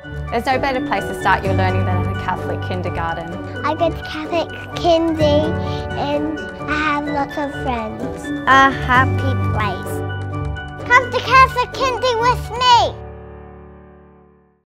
There's no better place to start your learning than at a Catholic kindergarten. I go to Catholic kindy and I have lots of friends. A happy place. Come to Catholic kindy with me!